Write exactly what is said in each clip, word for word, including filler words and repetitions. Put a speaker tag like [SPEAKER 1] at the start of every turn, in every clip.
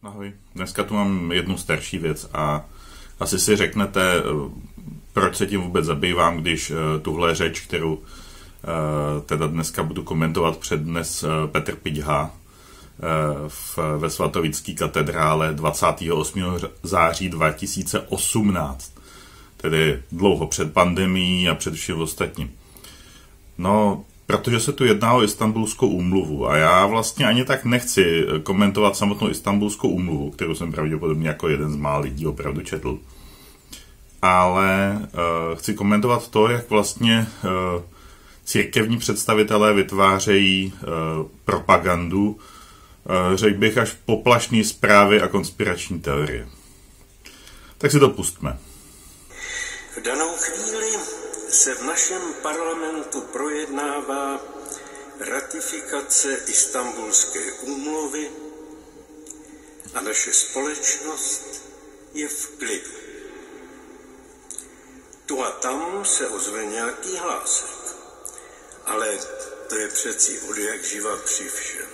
[SPEAKER 1] Ahoj. Dneska tu mám jednu starší věc a asi si řeknete, proč se tím vůbec zabývám, když tuhle řeč, kterou teda dneska budu komentovat, přednes Petr Piťha ve svatovické katedrále dvacátého osmého září dva tisíce osmnáct, tedy dlouho před pandemií a před vším ostatním. No, protože se tu jedná o Istanbulskou úmluvu a já vlastně ani tak nechci komentovat samotnou Istanbulskou úmluvu, kterou jsem pravděpodobně jako jeden z mála lidí opravdu četl. Ale uh, chci komentovat to, jak vlastně uh, církevní představitelé vytvářejí uh, propagandu, uh, řekl bych až poplašný zprávy a konspirační teorie. Tak si to pustme.
[SPEAKER 2] V danou chvíli se v našem parlamentu projednává ratifikace Istanbulské úmluvy a naše společnost je v klidu. Tu a tam se ozve nějaký hlásek, ale to je přeci odjak živa při všem.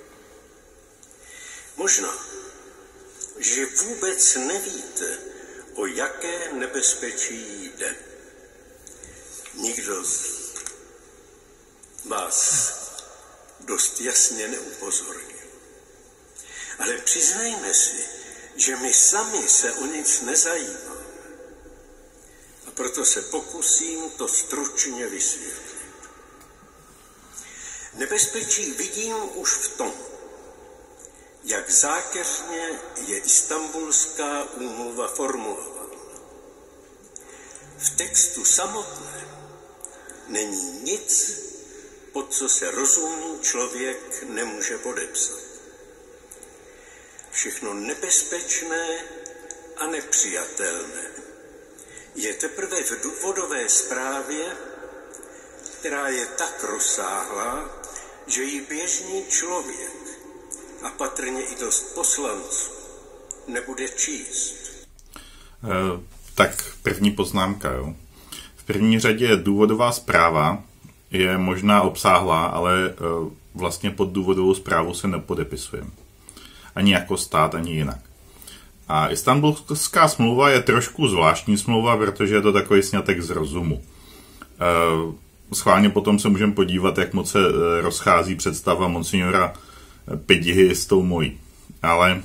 [SPEAKER 2] Možná, že vůbec nevíte, o jaké nebezpečí jde. Nikdo z vás dost jasně neupozornil. Ale přiznejme si, že my sami se o nic nezajímáme. A proto se pokusím to stručně vysvětlit. Nebezpečí vidím už v tom, jak zákeřně je Istanbulská úmluva formulována. V textu samotném není nic, pod co se rozumný člověk nemůže podepsat. Všechno nebezpečné a nepřijatelné je teprve v důvodové zprávě, která je tak rozsáhlá, že ji běžný člověk a patrně i dost poslanců nebude číst.
[SPEAKER 1] Uh, tak první poznámka, jo. V první řadě důvodová zpráva je možná obsáhlá, ale uh, vlastně pod důvodovou zprávu se nepodepisujeme. Ani jako stát, ani jinak. A Istanbulská smlouva je trošku zvláštní smlouva, protože je to takový sňatek z rozumu. Uh, schválně potom se můžeme podívat, jak moc se uh, rozchází představa monsignora Piťhy s tou mojí. Ale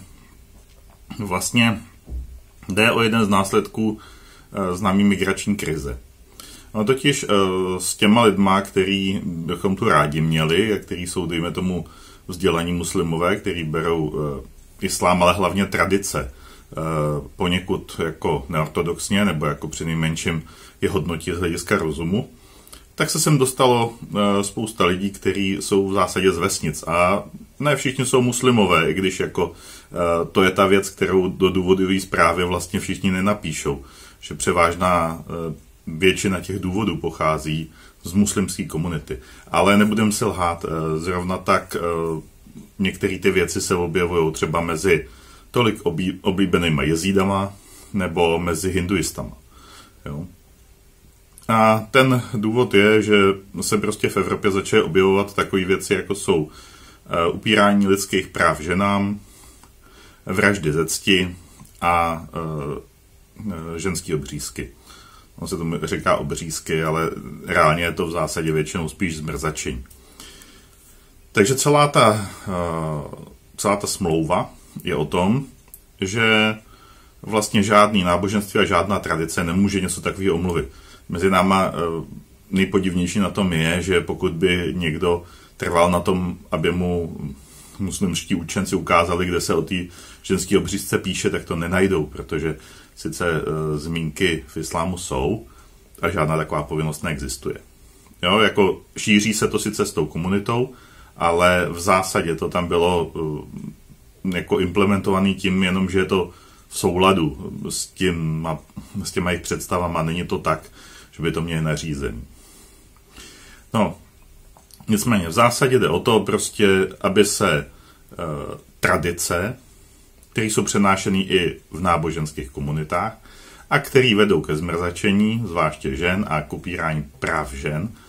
[SPEAKER 1] vlastně jde o jeden z následků uh, známý migrační krize. No totiž uh, s těma lidma, který bychom tu rádi měli, a který jsou, dejme tomu, vzdělaní muslimové, který berou uh, islám, ale hlavně tradice, uh, poněkud jako neortodoxně, nebo jako přinejmenším je hodnotí z hlediska rozumu, tak se sem dostalo uh, spousta lidí, kteří jsou v zásadě z vesnic. A ne všichni jsou muslimové, i když jako uh, to je ta věc, kterou do důvodové zprávy vlastně všichni nenapíšou. Že převážná uh, většina těch důvodů pochází z muslimské komunity. Ale nebudem si lhát, uh, zrovna tak uh, některé ty věci se objevují třeba mezi tolik obí, oblíbenýma jezídama nebo mezi hinduistama. Jo. A ten důvod je, že se prostě v Evropě začaly objevovat takové věci, jako jsou uh, upírání lidských práv ženám, vraždy ze cti a uh, ženský obřízky. On se tomu říká obřízky, ale reálně je to v zásadě většinou spíš zmrzačení. Takže celá ta, uh, celá ta smlouva je o tom, že vlastně žádný náboženství a žádná tradice nemůže něco takového omluvit. Mezi náma nejpodivnější na tom je, že pokud by někdo trval na tom, aby mu muslimští učenci ukázali, kde se o té ženské obřízce píše, tak to nenajdou, protože sice zmínky v islámu jsou a žádná taková povinnost neexistuje. Jo, jako šíří se to sice s tou komunitou, ale v zásadě to tam bylo jako implementovaný tím jenom, že je to v souladu s, tím, s těma jejich představama. Není to tak, že by to měli nařízení. No, nicméně v zásadě jde o to prostě, aby se e, tradice, které jsou přenášeny i v náboženských komunitách a které vedou ke zmrzačení, zvláště žen a k upírání práv žen, e,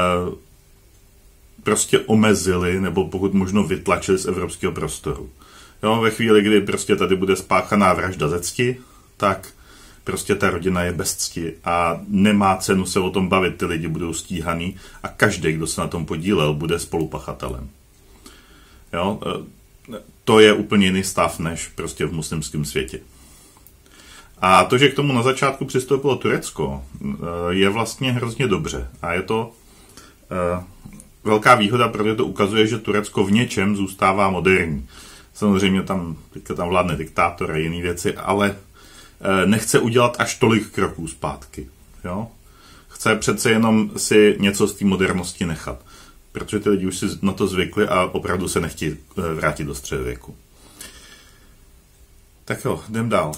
[SPEAKER 1] prostě omezili nebo pokud možno vytlačili z evropského prostoru. Jo, ve chvíli, kdy prostě tady bude spáchaná vražda ze cti, tak prostě ta rodina je bez cti a nemá cenu se o tom bavit, ty lidi budou stíhaný a každý, kdo se na tom podílel, bude spolupachatelem. Jo, to je úplně jiný stav, než prostě v muslimském světě. A to, že k tomu na začátku přistoupilo Turecko, je vlastně hrozně dobře. A je to velká výhoda, protože to ukazuje, že Turecko v něčem zůstává moderní. Samozřejmě tam, teďka tam vládne diktátor a jiné věci, ale nechce udělat až tolik kroků zpátky. Jo? Chce přece jenom si něco z té modernosti nechat. Protože ty lidi už si na to zvykli a opravdu se nechtějí vrátit do středověku. Tak jo, jdem dál.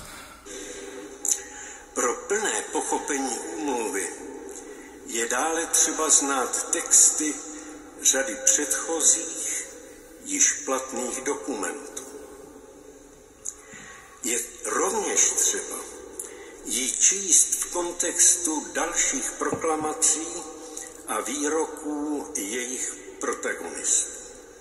[SPEAKER 2] Pro plné pochopení úmluvy je dále třeba znát texty řady předchozích, již platných dokumentů. Je rovněž třeba ji číst v kontextu dalších proklamací a výroků jejich protagonistů.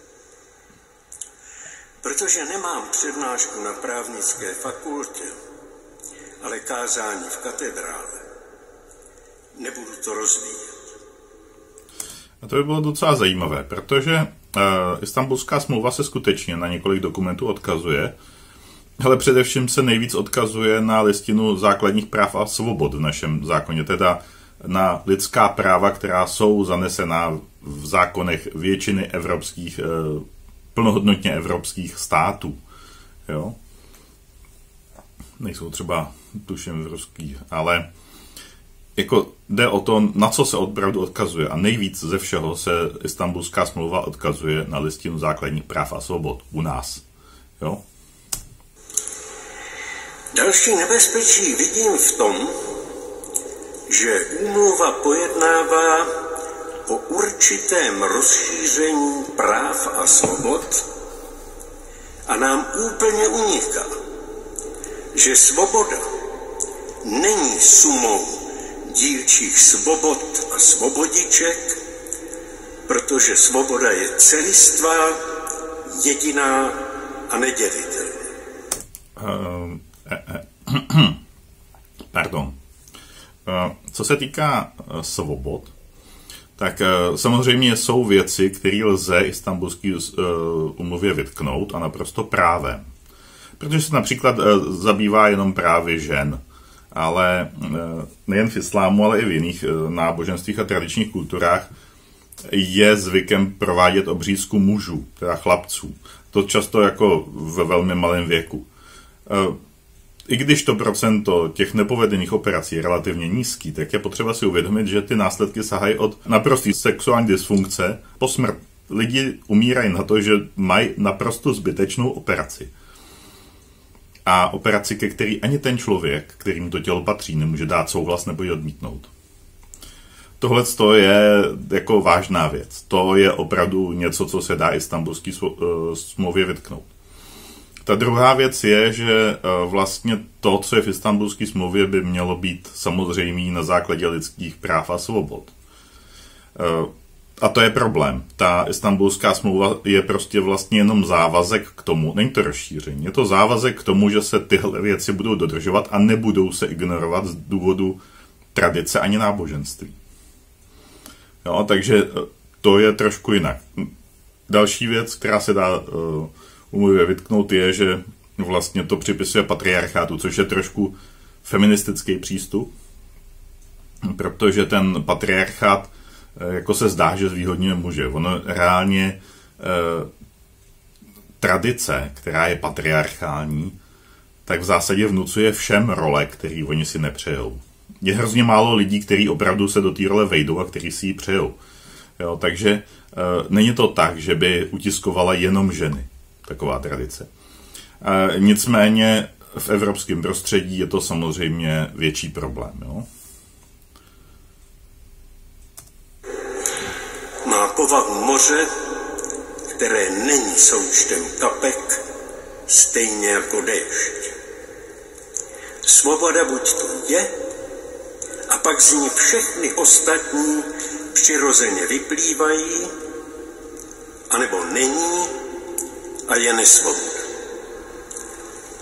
[SPEAKER 2] Protože nemám přednášku na právnické fakultě, ale kázání v katedrále, nebudu to rozvíjet.
[SPEAKER 1] A to by bylo docela zajímavé, protože uh, Istanbulská smlouva se skutečně na několik dokumentů odkazuje, ale především se nejvíc odkazuje na listinu základních práv a svobod v našem zákoně, teda na lidská práva, která jsou zanesená v zákonech většiny evropských, uh, plnohodnotně evropských států. Jo? Nejsou třeba, tuším, v ruských, ale jako jde o to, na co se opravdu odkazuje. A nejvíc ze všeho se Istanbulská smlouva odkazuje na listinu základních práv a svobod u nás. Jo?
[SPEAKER 2] Další nebezpečí vidím v tom, že úmluva pojednává o určitém rozšíření práv a svobod a nám úplně uniká, že svoboda není sumou dílčích svobod a svobodiček, protože svoboda je celistvá, jediná a nedělitelná.
[SPEAKER 1] Uh, eh, eh, pardon. Uh, co se týká uh, svobod, tak uh, samozřejmě jsou věci, které lze Istanbulské uh, úmluvě vytknout a naprosto právem. Protože se například uh, zabývá jenom právy žen. Ale nejen v islámu, ale i v jiných náboženstvích a tradičních kulturách je zvykem provádět obřízku mužů, teda chlapců. To často jako ve velmi malém věku. I když to procento těch nepovedených operací je relativně nízký, tak je potřeba si uvědomit, že ty následky sahají od naprosté sexuální dysfunkce po smrt. Lidi umírají na to, že mají naprosto zbytečnou operaci. A operaci, ke který ani ten člověk, kterým to tělo patří, nemůže dát souhlas nebo ji odmítnout. Tohle je jako vážná věc. To je opravdu něco, co se dá Istanbulské smlouvě vytknout. Ta druhá věc je, že vlastně to, co je v Istanbulské smlouvě, by mělo být samozřejmé na základě lidských práv a svobod. A to je problém. Ta Istanbulská smlouva je prostě vlastně jenom závazek k tomu, není to rozšíření, je to závazek k tomu, že se tyhle věci budou dodržovat a nebudou se ignorovat z důvodu tradice ani náboženství. Jo, takže to je trošku jinak. Další věc, která se dá uh, umluvě vytknout, je, že vlastně to připisuje patriarchátu, což je trošku feministický přístup, protože ten patriarchát jako se zdá, že zvýhodňuje muže. Ono reálně eh, tradice, která je patriarchální, tak v zásadě vnucuje všem role, který oni si nepřejou. Je hrozně málo lidí, kteří opravdu se do té role vejdou a kteří si ji přejou. Jo, takže eh, není to tak, že by utiskovala jenom ženy, taková tradice. Eh, nicméně v evropském prostředí je to samozřejmě větší problém. Jo?
[SPEAKER 2] Má povahu moře, které není součtem kapek, stejně jako déšť. Svoboda buď to je, a pak z ní všechny ostatní přirozeně vyplývají, anebo není a je nesvoboda.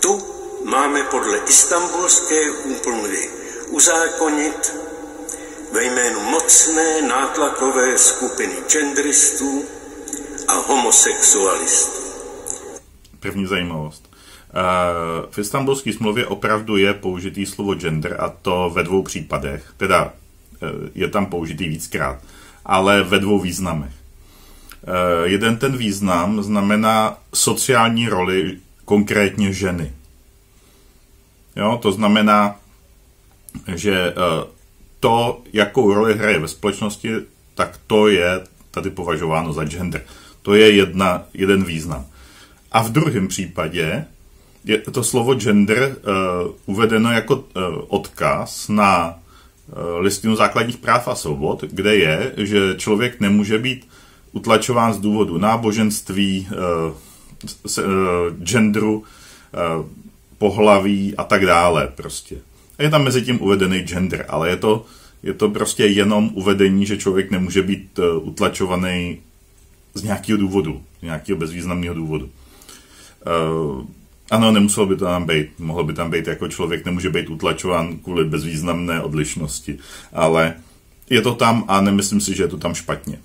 [SPEAKER 2] tu máme podle Istanbulské úmluvy uzákonit ve jménu mocné nátlakové skupiny genderistů a homosexualistů.
[SPEAKER 1] První zajímavost. V Istanbulské smlouvě opravdu je použitý slovo gender, a to ve dvou případech. Teda je tam použitý víckrát, ale ve dvou významech. Jeden ten význam znamená sociální roli konkrétně ženy. Jo, to znamená, že to, jakou roli hraje ve společnosti, tak to je tady považováno za gender. To je jedna, jeden význam. A v druhém případě je to slovo gender uh, uvedeno jako uh, odkaz na uh, listinu základních práv a svobod, kde je, že člověk nemůže být utlačován z důvodu náboženství, uh, s, uh, genderu, uh, pohlaví a tak dále prostě. A je tam mezi tím uvedený gender, ale je to, je to prostě jenom uvedení, že člověk nemůže být uh, utlačovaný z nějakého důvodu, z nějakého bezvýznamného důvodu. Uh, ano, nemuselo by to tam být. Mohlo by tam být jako člověk nemůže být utlačován kvůli bezvýznamné odlišnosti. Ale je to tam a nemyslím si, že je to tam špatně.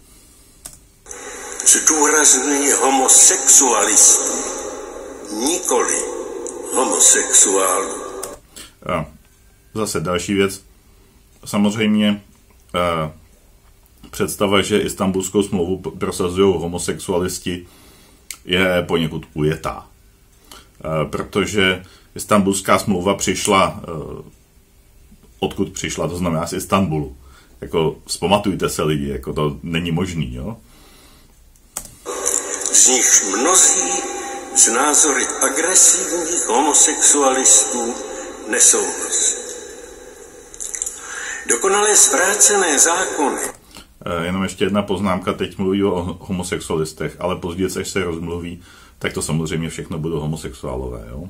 [SPEAKER 2] Zdůrazňuji homosexualistů, nikoli homosexuálů.
[SPEAKER 1] A zase další věc. Samozřejmě uh, představa, že Istanbulskou smlouvu prosazují homosexualisti, je poněkud ujetá. Protože Istanbulská smlouva přišla, odkud přišla, to znamená z Istanbulu. Jako, vzpamatujte se lidi, jako to není možný, jo?
[SPEAKER 2] Z nich mnozí z názory agresivních homosexualistů nesouhlasí. Dokonale zvrácené zákony.
[SPEAKER 1] Jenom ještě jedna poznámka, teď mluví o homosexualistech, ale později, až se rozmluví, tak to samozřejmě všechno budou homosexuálové, jo?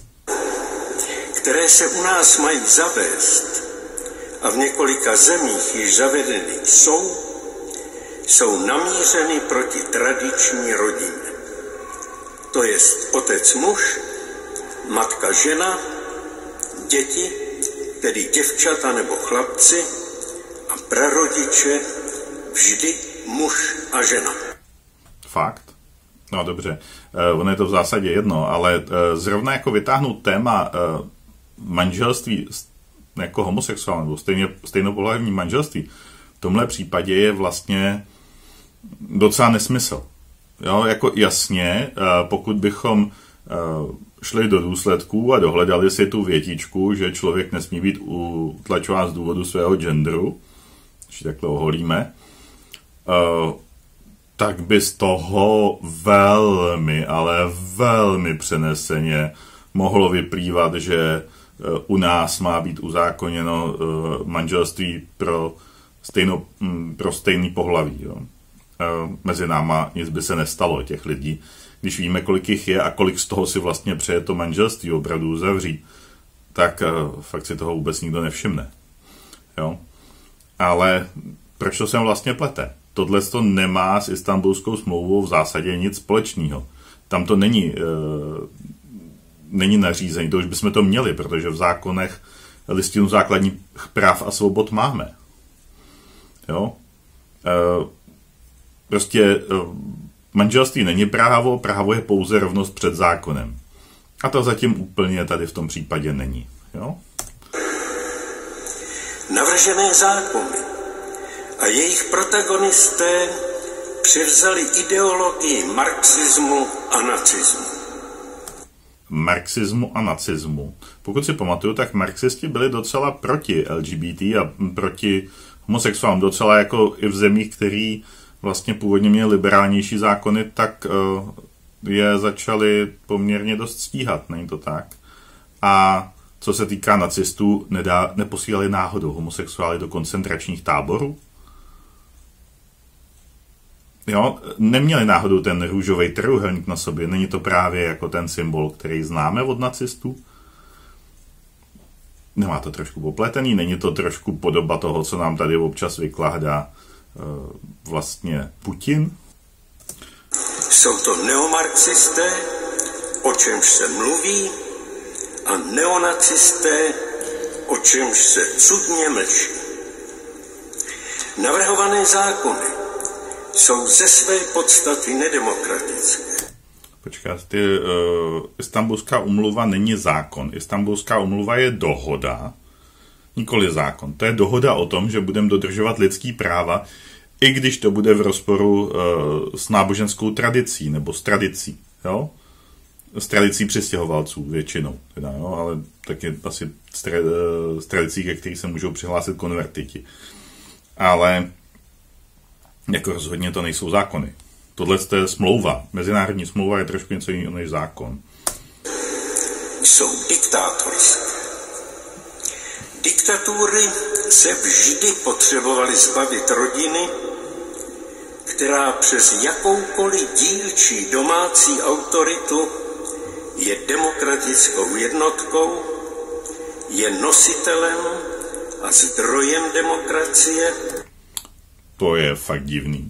[SPEAKER 2] Které se u nás mají zavést a v několika zemích již zavedeny jsou, jsou namířeny proti tradiční rodině. To jest otec muž, matka žena, děti, tedy děvčata nebo chlapci a prarodiče, vždy muž a žena.
[SPEAKER 1] Fakt? No dobře, uh, ono je to v zásadě jedno, ale uh, zrovna jako vytáhnout téma uh, manželství jako homosexuální nebo stejně, stejnopohlavní manželství, v tomhle případě je vlastně docela nesmysl. Jo, jako jasně, uh, pokud bychom uh, šli do důsledků a dohledali si tu větičku, že člověk nesmí být utlačován z důvodu svého genderu, když takhle oholíme, uh, tak by z toho velmi, ale velmi přeneseně mohlo vyplývat, že u nás má být uzákoněno manželství pro, stejno, pro stejný pohlaví. Jo. Mezi náma nic by se nestalo těch lidí. Když víme, kolik jich je a kolik z toho si vlastně přeje to manželství opravdu uzavřít, tak fakt si toho vůbec nikdo nevšimne. Jo. Ale proč to sem vlastně plete? Tohle to nemá s Istanbulskou smlouvou v zásadě nic společného. Tam to není, e, není nařízení, to už bychom to měli, protože v zákonech listinu základních práv a svobod máme. Jo? E, prostě e, manželství není právo, právo je pouze rovnost před zákonem. A to zatím úplně tady v tom případě není. Jo?
[SPEAKER 2] Navržené zákony a jejich protagonisté převzali ideologii marxismu a nacismu.
[SPEAKER 1] Marxismu a nacismu. Pokud si pamatuju, tak marxisti byli docela proti L G B T a proti homosexuálům. Docela jako i v zemích, které vlastně původně měly liberálnější zákony, tak uh, je začali poměrně dost stíhat, není to tak? A co se týká nacistů, nedá, neposílali náhodou homosexuály do koncentračních táborů? Jo, neměli náhodou ten růžový trojúhelník na sobě, není to právě jako ten symbol, který známe od nacistů? Nemá to trošku popletený, není to trošku podoba toho, co nám tady občas vykládá e, vlastně Putin?
[SPEAKER 2] Jsou to neomarxisté, o čemž se mluví, a neonacisté, o čemž se cudně mlčí. Navrhované zákony jsou ze své podstaty nedemokratické.
[SPEAKER 1] Počkat, ty, uh, Istanbulská umluva není zákon. Istanbulská umluva je dohoda, nikoli zákon. To je dohoda o tom, že budeme dodržovat lidský práva, i když to bude v rozporu uh, s náboženskou tradicí, nebo s tradicí, jo? S tradicí přistěhovalců většinou, teda, jo? Ale taky asi s, tra, uh, s tradicí, ke který se můžou přihlásit konvertiti. Ale jako rozhodně to nejsou zákony. Tohle je smlouva. Mezinárodní smlouva je trošku něco jiného než zákon.
[SPEAKER 2] Jsou diktátorské. Diktatury se vždy potřebovaly zbavit rodiny, která přes jakoukoliv dílčí domácí autoritu je demokratickou jednotkou, je nositelem a zdrojem demokracie.
[SPEAKER 1] To je fakt divný.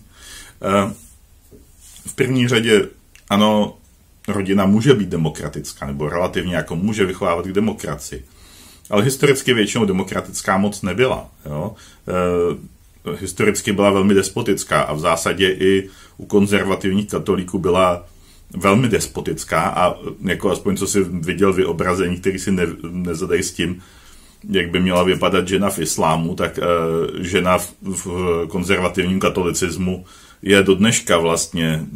[SPEAKER 1] V první řadě, ano, rodina může být demokratická, nebo relativně jako může vychovávat k demokracii. Ale historicky většinou demokratická moc nebyla. Jo? E, historicky byla velmi despotická a v zásadě i u konzervativních katolíků byla velmi despotická a jako aspoň co si viděl vyobrazení, který si ne, nezadají s tím, jak by měla vypadat žena v islámu, tak e, žena v, v konzervativním katolicismu je do dneška vlastně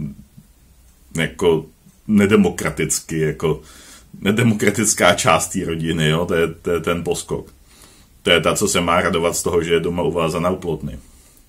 [SPEAKER 1] jako nedemokraticky, jako nedemokratická část té rodiny, jo? To, je, to je ten poskok. To je ta, co se má radovat z toho, že je doma uvázaná u plotny.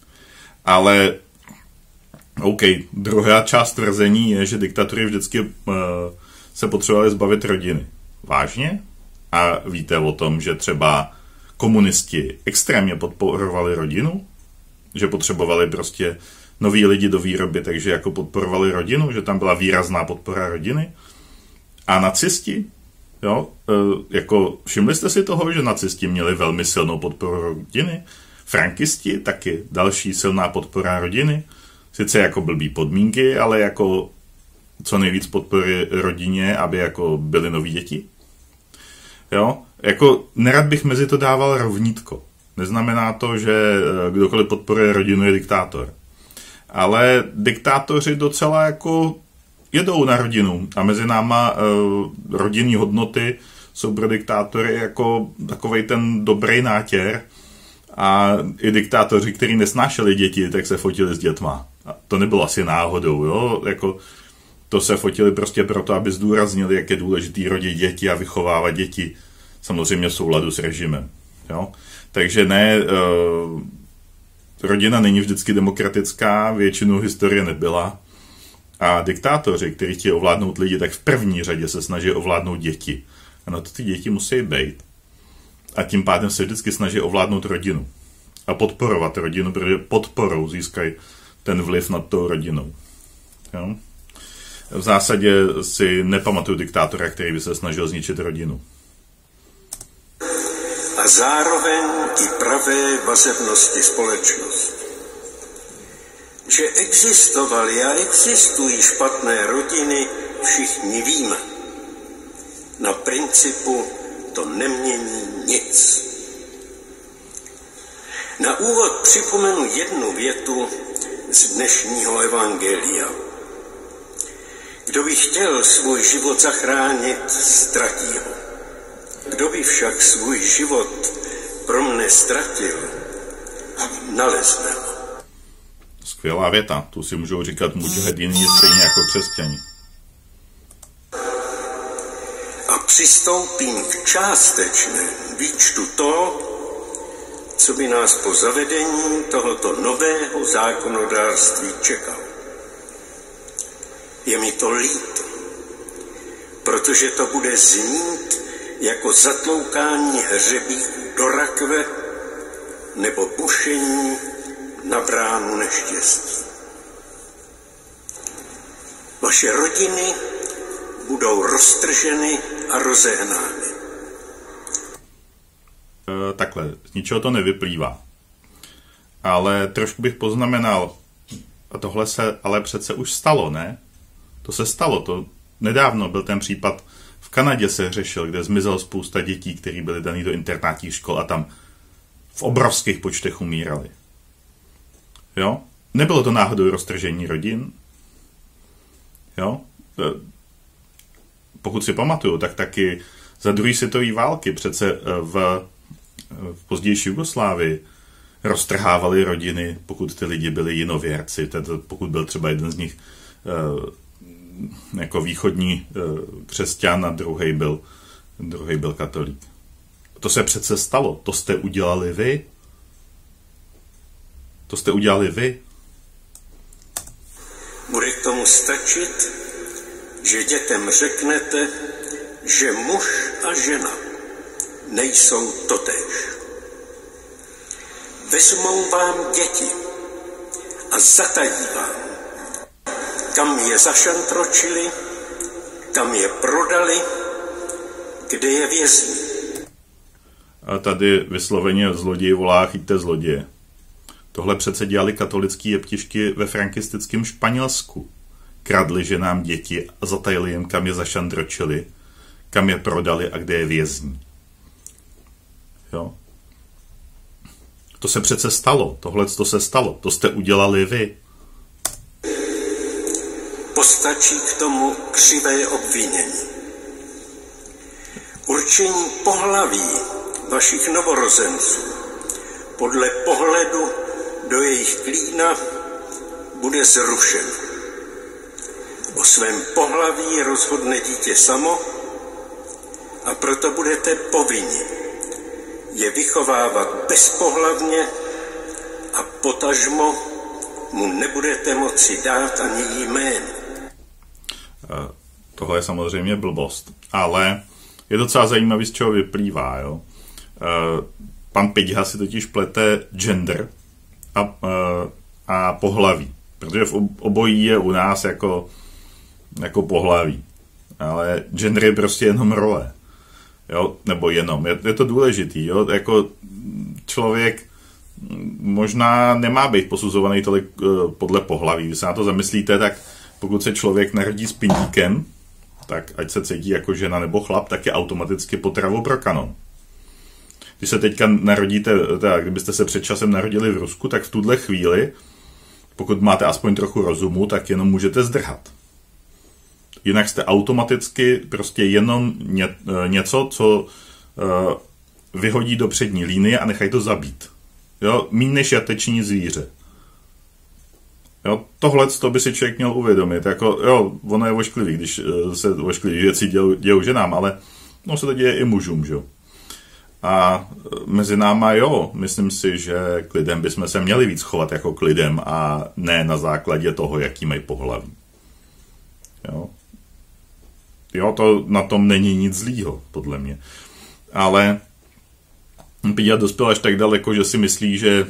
[SPEAKER 1] Ale OK, druhá část tvrzení je, že diktatury vždycky uh, se potřebovaly zbavit rodiny. Vážně? A víte o tom, že třeba komunisti extrémně podporovali rodinu? Že potřebovali prostě noví lidi do výroby, takže jako podporovali rodinu, že tam byla výrazná podpora rodiny? A nacisti, jo, e, jako všimli jste si toho, že nacisti měli velmi silnou podporu rodiny? Frankisti taky další silná podpora rodiny? Sice jako blbý podmínky, ale jako co nejvíc podpory rodině, aby jako byly noví děti? Jo, jako nerad bych mezi to dával rovnítko. Neznamená to, že kdokoliv podporuje rodinu je diktátor. Ale diktátoři docela jako jedou na rodinu a mezi náma uh, rodinní hodnoty jsou pro diktátory jako takovej ten dobrý nátěr a i diktátoři, kteří nesnášeli děti, tak se fotili s dětma. A to nebylo asi náhodou, jo, jako to se fotili prostě proto, aby zdůraznili, jak je důležitý rodit děti a vychovávat děti, samozřejmě v souladu s režimem, jo. Takže ne, uh, rodina není vždycky demokratická, většinu historie nebyla. A diktátoři, kteří chtějí ovládnout lidi, tak v první řadě se snaží ovládnout děti. A na to ty děti musí být. A tím pádem se vždycky snaží ovládnout rodinu. A podporovat rodinu, protože podporou získají ten vliv nad tou rodinou. Jo? V zásadě si nepamatuju diktátora, který by se snažil zničit rodinu.
[SPEAKER 2] A zároveň i pravé vazebnosti společnosti. Že existovaly a existují špatné rodiny, všichni víme. Na principu to nemění nic. Na úvod připomenu jednu větu z dnešního evangelia. Kdo by chtěl svůj život zachránit, ztratí ho. Kdo by však svůj život pro mne ztratil, nalezne ho.
[SPEAKER 1] Skvělá věta, tu si můžou říkat mudžahedini stejně jako křesťani.
[SPEAKER 2] A přistoupím k částečnému výčtu toho, co by nás po zavedení tohoto nového zákonodárství čekalo. Je mi to líto, protože to bude znít jako zatloukání hřebíků do rakve nebo bušení na bránu neštěstí. Vaše rodiny budou roztrženy a rozehnány.
[SPEAKER 1] E, takhle, z ničeho to nevyplývá. Ale trošku bych poznamenal, a tohle se ale přece už stalo, ne? To se stalo, to nedávno byl ten případ v V Kanadě se řešil, kde zmizel spousta dětí, které byly daný do internátních škol a tam v obrovských počtech umírali. Jo? Nebylo to náhodou roztržení rodin? Jo? Pokud si pamatuju, tak taky za druhé světové války přece v, v pozdější Jugoslávii roztrhávali rodiny, pokud ty lidi byli jinověrci, tedy pokud byl třeba jeden z nich jako východní křesťan a druhý byl, druhý byl katolík. To se přece stalo. To jste udělali vy. To jste udělali vy.
[SPEAKER 2] Bude k tomu stačit, že dětem řeknete, že muž a žena nejsou totéž. Vezmou vám děti a zatají vám, kam je zašantročili, kam je prodali, kde je vězní.
[SPEAKER 1] A tady vysloveně zloděj volá, chyťte zloděje. Tohle přece dělali katolický jeptišky ve frankistickém Španělsku. Kradli ženám děti a zatajili jim, kam je zašantročili, kam je prodali a kde je vězní. Jo? To se přece stalo. Tohle to se stalo. To jste udělali vy.
[SPEAKER 2] Postačí k tomu křivé obvinění. Určení pohlaví vašich novorozenců podle pohledu do jejich klína bude zrušeno. O svém pohlaví rozhodne dítě samo a proto budete povinni je vychovávat bezpohlavně a potažmo mu nebudete moci dát ani jméno.
[SPEAKER 1] Tohle je samozřejmě blbost, ale je docela zajímavý, z čeho vyplývá. Jo? Pan Piťha si totiž plete gender a, a pohlaví, protože v obojí je u nás jako, jako pohlaví, ale gender je prostě jenom role. Jo? Nebo jenom, je, je to důležitý, jo? Jako člověk možná nemá být posuzovaný tolik uh, podle pohlaví. Když se na to zamyslíte, tak pokud se člověk narodí s pindíkem, tak ať se cítí jako žena nebo chlap, tak je automaticky potravou pro kanon. Když se teďka narodíte, teda kdybyste se před časem narodili v Rusku, tak v tuhle chvíli, pokud máte aspoň trochu rozumu, tak jenom můžete zdrhat. Jinak jste automaticky prostě jenom ně, něco, co uh, vyhodí do přední línie a nechají to zabít. Jo, míň než jateční zvíře. Jo, tohle to by si člověk měl uvědomit. Jako, jo, ono je ošklivý, když se ošklivý věci dějou, dějou ženám, ale no se to děje i mužům, že? A mezi náma, jo, myslím si, že k lidem bychom se měli víc chovat jako k lidem a ne na základě toho, jaký mají pohlaví. Jo. Jo, to na tom není nic zlýho, podle mě. Ale Piťha dospěl až tak daleko, že si myslí, že,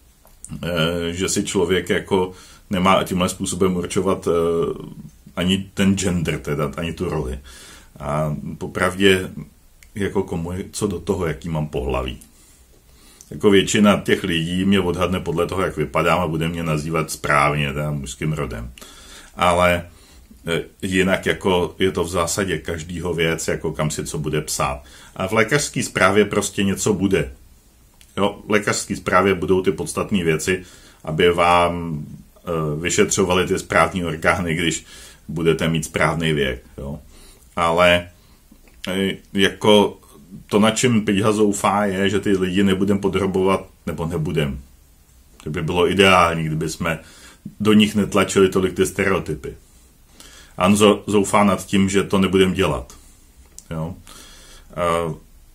[SPEAKER 1] že si člověk jako nemá tímhle způsobem určovat ani ten gender, teda ani tu roli. A popravdě jako komu je co do toho, jaký mám pohlaví. Jako většina těch lidí mě odhadne podle toho, jak vypadám a bude mě nazývat správně, teda mužským rodem. Ale jinak jako je to v zásadě každýho věc, jako kam si co bude psát. A v lékařské zprávě prostě něco bude. Jo, v lékařské zprávě budou ty podstatné věci, aby vám e, vyšetřovali ty správní orgány, když budete mít správný věk. Jo. Ale e, jako to, na čem Piťha zoufá, je, že ty lidi nebudeme podrobovat, nebo nebudeme. To by bylo ideální, kdyby jsme do nich netlačili tolik ty stereotypy. A on zoufá nad tím, že to nebudeme dělat. Jo. Uh,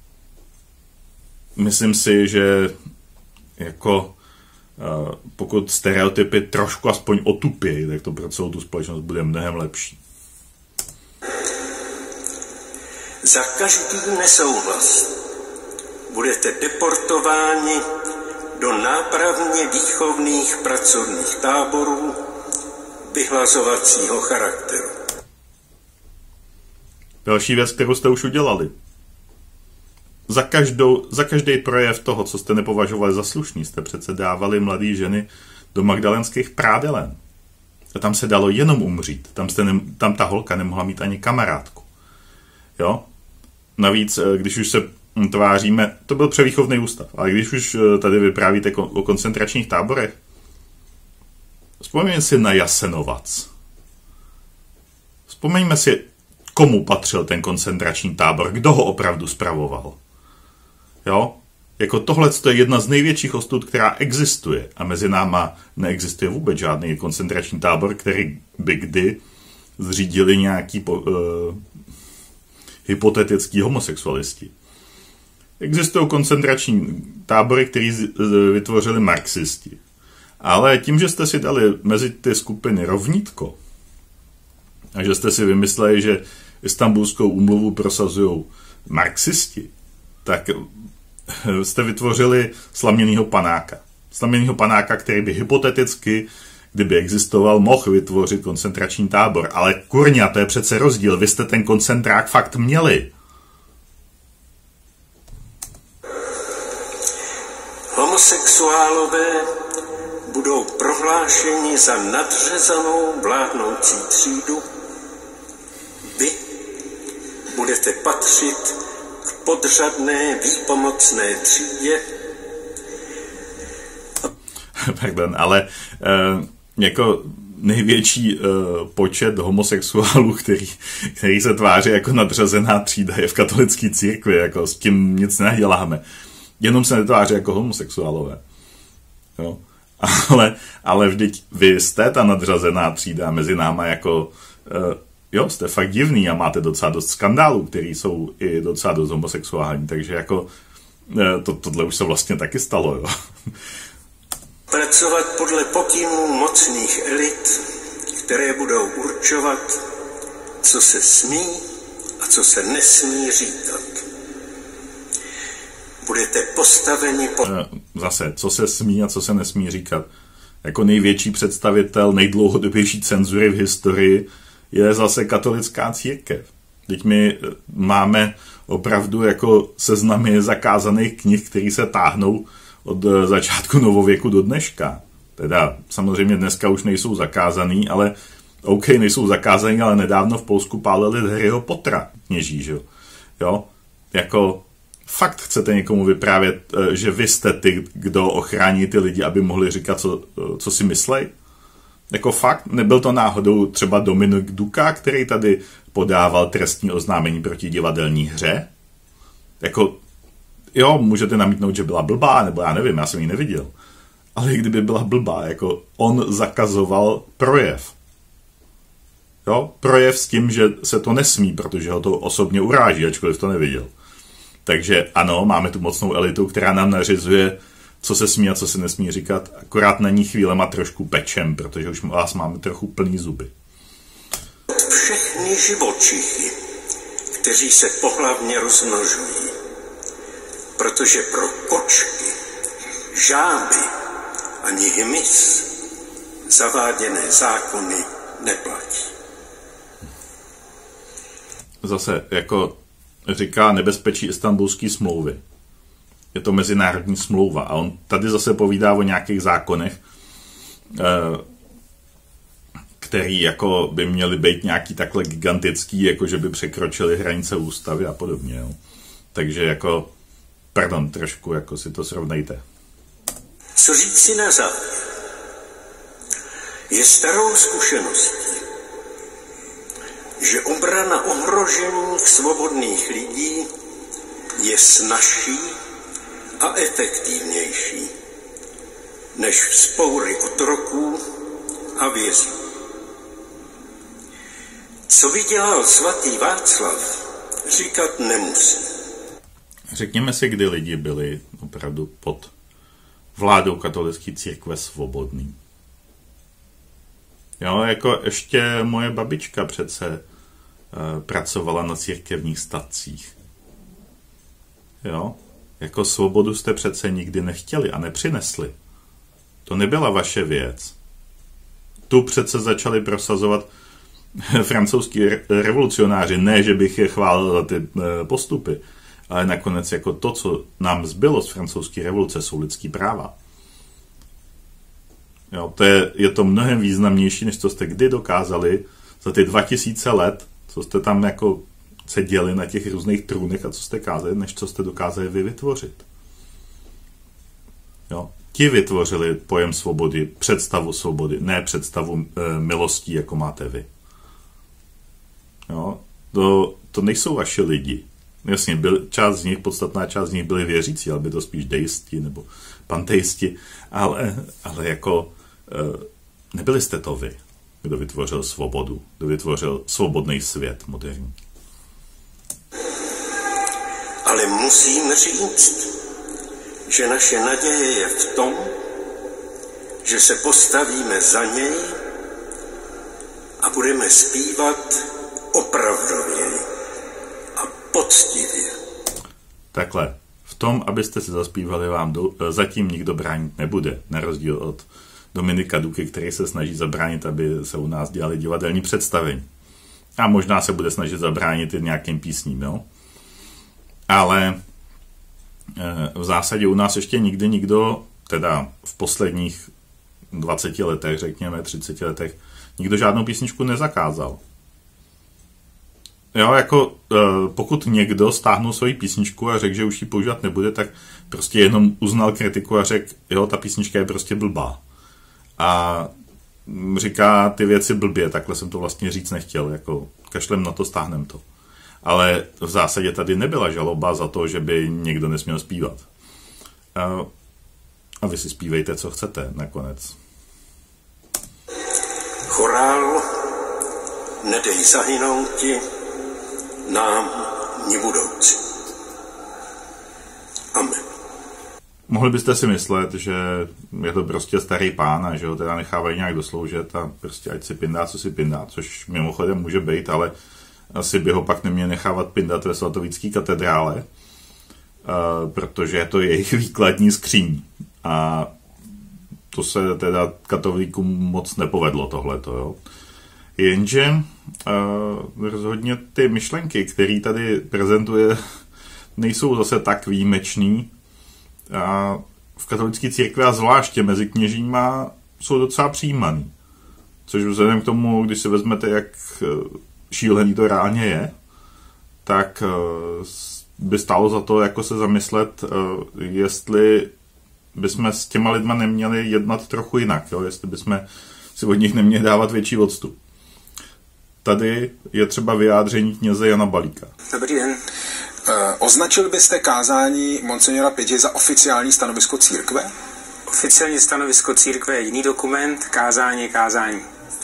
[SPEAKER 1] myslím si, že jako uh, pokud stereotypy trošku aspoň otupějí, tak to pro celou tu společnost bude mnohem lepší.
[SPEAKER 2] Za každý nesouhlas budete deportováni do nápravně výchovných pracovních táborů vyhlazovacího charakteru.
[SPEAKER 1] Další věc, kterou jste už udělali. Za, každou, za každý projev toho, co jste nepovažovali za slušný, jste přece dávali mladé ženy do magdalenských prádelen. A tam se dalo jenom umřít. Tam, jste ne, tam ta holka nemohla mít ani kamarádku. Jo? Navíc, když už se tváříme, to byl převýchovný ústav, ale když už tady vyprávíte o koncentračních táborech, vzpomeňme si na Jasenovac. Vzpomeňme si, komu patřil ten koncentrační tábor, kdo ho opravdu spravoval. Jo? Jako tohle je jedna z největších ostud, která existuje. A mezi náma neexistuje vůbec žádný koncentrační tábor, který by kdy zřídili nějaký po, uh, hypotetický homosexualisti. Existují koncentrační tábory, které vytvořili marxisti. Ale tím, že jste si dali mezi ty skupiny rovnítko a že jste si vymysleli, že Istanbulskou úmluvu prosazují marxisti, tak jste vytvořili slaměnýho panáka. Slaměnýho panáka, který by hypoteticky, kdyby existoval, mohl vytvořit koncentrační tábor. Ale kurňa, to je přece rozdíl. Vy jste ten koncentrák fakt měli.
[SPEAKER 2] Homosexuálové budou prohlášeni za nadřezanou vládnoucí třídu. Vy budete patřit k podřadné výpomocné třídě.
[SPEAKER 1] Pardon, ale uh, jako největší uh, počet homosexuálů, který, který se tváří jako nadřazená třída, je v katolické církvi, jako s tím nic neděláme. Jenom se netváří jako homosexuálové. Jo? Ale, ale vždyť vy jste ta nadřazená třída mezi náma jako, uh, jo, jste fakt divný a máte docela dost skandálů, který jsou i docela dost homosexuální, takže jako uh, to, tohle už se vlastně taky stalo, jo.
[SPEAKER 2] Pracovat podle pokynů mocných elit, které budou určovat, co se smí a co se nesmí říkat. Budete postaveni po...
[SPEAKER 1] Zase, co se smí a co se nesmí říkat. Jako největší představitel nejdlouhodobější cenzury v historii je zase katolická církev. Teď my máme opravdu jako seznamy zakázaných knih, které se táhnou od začátku novověku do dneška. Teda samozřejmě dneska už nejsou zakázaný, ale OK, nejsou zakázaný, ale nedávno v Polsku pálili Harryho Pottera kněží, že jo? Jako fakt chcete někomu vyprávět, že vy jste ty, kdo ochrání ty lidi, aby mohli říkat, co, co si myslej? Jako fakt? Nebyl to náhodou třeba Dominik Duka, který tady podával trestní oznámení proti divadelní hře? Jako jo, můžete namítnout, že byla blbá, nebo já nevím, já jsem ji neviděl. Ale kdyby byla blbá, jako on zakazoval projev. Jo, projev s tím, že se to nesmí, protože ho to osobně uráží, ačkoliv to neviděl. Takže ano, máme tu mocnou elitu, která nám nařizuje, co se smí a co se nesmí říkat, akorát na ní chvílema trošku pečem, protože už vás máme trochu plný zuby.
[SPEAKER 2] Všechny živočichy, kteří se pohlavně rozmnožují, protože pro kočky, žáby ani hmyz zaváděné zákony neplatí.
[SPEAKER 1] Zase, jako říká nebezpečí Istanbulské smlouvy. Je to mezinárodní smlouva a on tady zase povídá o nějakých zákonech, který jako by měly být nějaký takhle gigantický, jako že by překročili hranice ústavy a podobně. Jo. Takže jako pardon, trošku jako si to srovnejte.
[SPEAKER 2] Co říct si na závěr? Je starou zkušeností, že obrana ohrožených svobodných lidí je snazší a efektivnější než vzpoury otroků a vězňů. Co by dělal svatý Václav, říkat nemusí.
[SPEAKER 1] Řekněme si, kdy lidi byli opravdu pod vládou katolické církve svobodný. Jo, jako ještě moje babička přece e, pracovala na církevních statcích. Jo, jako svobodu jste přece nikdy nechtěli a nepřinesli. To nebyla vaše věc. Tu přece začali prosazovat francouzský revolucionáři, ne, že bych je chválil za ty e, postupy, ale nakonec jako to, co nám zbylo z francouzské revoluce, jsou lidský práva. Jo, to je, je to mnohem významnější, než co jste kdy dokázali za ty dva tisíce let, co jste tam jako seděli na těch různých trůnech a co jste kázali, než co jste dokázali vy vytvořit. Jo? Ti vytvořili pojem svobody, představu svobody, ne představu e, milostí, jako máte vy. Jo? To, to nejsou vaši lidi. Jasně, byl, část z nich, podstatná část z nich byli věřící, ale by to spíš deisti nebo panteisti, ale, ale jako e, nebyli jste to vy, kdo vytvořil svobodu, kdo vytvořil svobodný svět moderní.
[SPEAKER 2] Ale musím říct, že naše naděje je v tom, že se postavíme za něj a budeme zpívat opravdově a poctivě.
[SPEAKER 1] Takhle, v tom, abyste si zaspívali, vám do, zatím nikdo bránit nebude, na rozdíl od Dominika Duky, který se snaží zabránit, aby se u nás dělali divadelní představení. A možná se bude snažit zabránit i nějakým písním, jo? Ale v zásadě u nás ještě nikdy nikdo, teda v posledních dvaceti letech, řekněme, třiceti letech, nikdo žádnou písničku nezakázal. Jo, jako pokud někdo stáhnul svoji písničku a řekl, že už ji používat nebude, tak prostě jenom uznal kritiku a řekl, jo, ta písnička je prostě blbá. A říká ty věci blbě, takhle jsem to vlastně říct nechtěl, jako kašlem na to, stáhnem to. Ale v zásadě tady nebyla žaloba za to, že by někdo nesměl zpívat. A, a vy si zpívejte, co chcete, nakonec.
[SPEAKER 2] Chorál, nedej zahynouti nám ni budoucí. Amen.
[SPEAKER 1] Mohli byste si myslet, že je to prostě starý pán a že ho teda nechávají nějak dosloužet a prostě ať si pindá, co si pindá, což mimochodem může být, ale asi by ho pak neměl nechávat pindat ve svatovické katedrále, protože je to jejich výkladní skříň. A to se teda katolíkům moc nepovedlo tohleto, jo. Jenže uh, rozhodně ty myšlenky, které tady prezentuje, nejsou zase tak výjimečný. A v katolické církvi a zvláště mezi kněžíma jsou docela přijímaný. Což vzhledem k tomu, když si vezmete, jak šílený to reálně je, tak uh, by stálo za to jako se zamyslet, uh, jestli bychom s těma lidma neměli jednat trochu jinak, jo? Jestli bychom si od nich neměli dávat větší odstup. Tady je třeba vyjádření kněze Jana Balíka.
[SPEAKER 3] Dobrý den. E, označil byste kázání monsignora Pidhy za oficiální stanovisko církve?
[SPEAKER 4] Oficiální stanovisko církve je jiný dokument, kázání je kázání.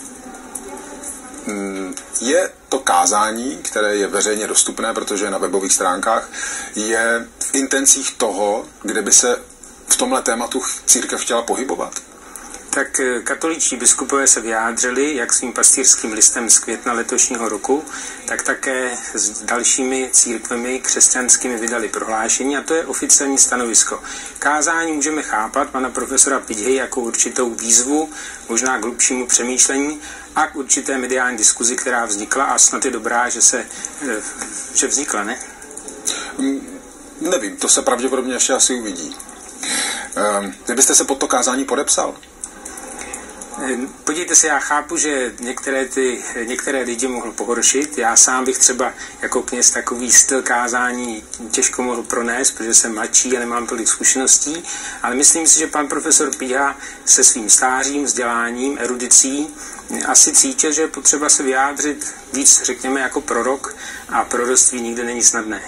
[SPEAKER 3] Je to kázání, které je veřejně dostupné, protože je na webových stránkách, je v intencích toho, kde by se v tomhle tématu církev chtěla pohybovat?
[SPEAKER 4] Tak katoličtí biskupové se vyjádřili, jak svým pastýřským listem z května letošního roku, tak také s dalšími církvemi křesťanskými vydali prohlášení a to je oficiální stanovisko. Kázání můžeme chápat pana profesora Pidhy jako určitou výzvu, možná k hlubšímu přemýšlení a k určité mediální diskuzi, která vznikla a snad je dobrá, že se že vznikla, ne?
[SPEAKER 3] Nevím, to se pravděpodobně ještě asi uvidí. Kdybyste se pod to kázání podepsal?
[SPEAKER 4] Podívejte se, já chápu, že některé, ty, některé lidi mohl pohoršit. Já sám bych třeba jako kněz takový styl kázání těžko mohl pronést, protože jsem mladší a nemám tolik zkušeností, ale myslím si, že pan profesor Pidha se svým stářím, vzděláním, erudicí asi cítil, že je potřeba se vyjádřit víc, řekněme, jako prorok a proroctví nikdy není snadné.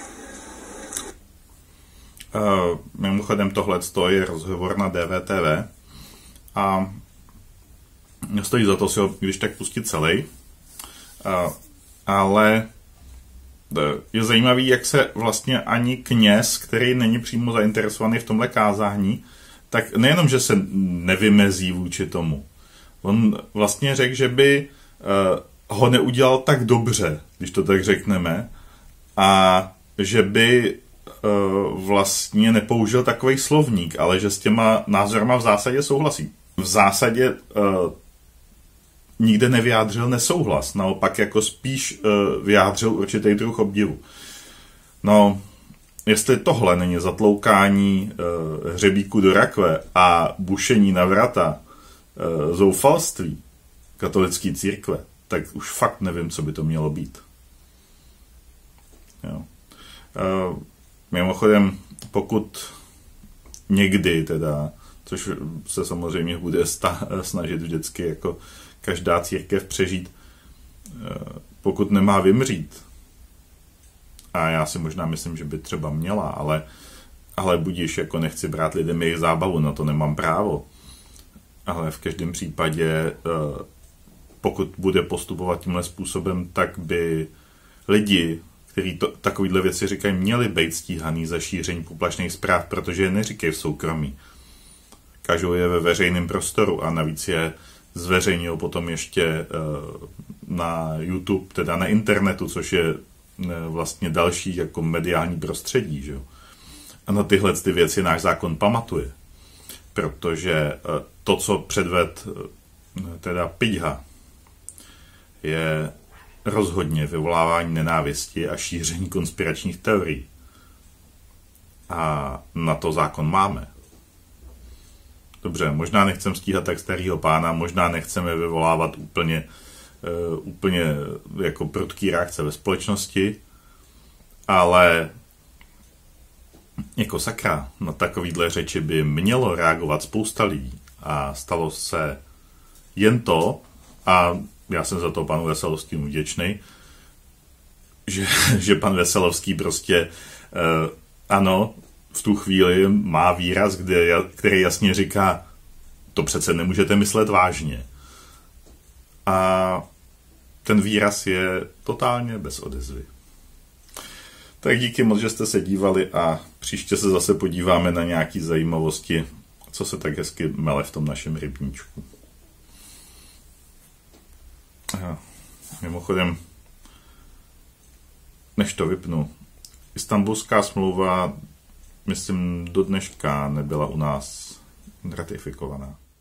[SPEAKER 1] Uh, mimochodem tohle je rozhovor na D V T V a stojí za to si ho když tak pustit celý, uh, ale je zajímavý, jak se vlastně ani kněz, který není přímo zainteresovaný v tomhle kázání, tak nejenom, že se nevymezí vůči tomu. On vlastně řekl, že by uh, ho neudělal tak dobře, když to tak řekneme, a že by vlastně nepoužil takový slovník, ale že s těma názorama v zásadě souhlasí. V zásadě uh, nikde nevyjádřil nesouhlas, naopak jako spíš uh, vyjádřil určitý druh obdivu. No, jestli tohle není zatloukání uh, hřebíku do rakve a bušení na vrata uh, zoufalství katolické církve, tak už fakt nevím, co by to mělo být. Jo. E, mimochodem, pokud někdy teda, což se samozřejmě bude sta- snažit vždycky jako každá církev přežít, e, pokud nemá vymřít, a já si možná myslím, že by třeba měla, ale, ale budíš, jako nechci brát lidem jejich zábavu, na to nemám právo. Ale v každém případě, pokud bude postupovat tímhle způsobem, tak by lidi, kteří to, takovýhle věci říkají, měli být stíhaný za šíření poplašných zpráv, protože je neříkají v soukromí. Kažou je ve veřejném prostoru a navíc je zveřejnil potom ještě na YouTube, teda na internetu, což je vlastně další jako mediální prostředí. Že? A na tyhle ty věci náš zákon pamatuje. Protože to, co předved teda Piťha, je rozhodně vyvolávání nenávisti a šíření konspiračních teorií. A na to zákon máme. Dobře, možná nechceme stíhat tak starýho pána, možná nechceme vyvolávat úplně, uh, úplně jako prudký reakce ve společnosti, ale jako sakra, na takovýhle řeči by mělo reagovat spousta lidí a stalo se jen to, a já jsem za to panu Veselovskému vděčný, že, že pan Veselovský prostě uh, ano, v tu chvíli má výraz, kde, který jasně říká, to přece nemůžete myslet vážně. A ten výraz je totálně bez odezvy. Tak díky moc, že jste se dívali a příště se zase podíváme na nějaké zajímavosti, co se tak hezky mele v tom našem rybníčku. A mimochodem, než to vypnu, Istanbulská smlouva, myslím, do dneška nebyla u nás ratifikovaná.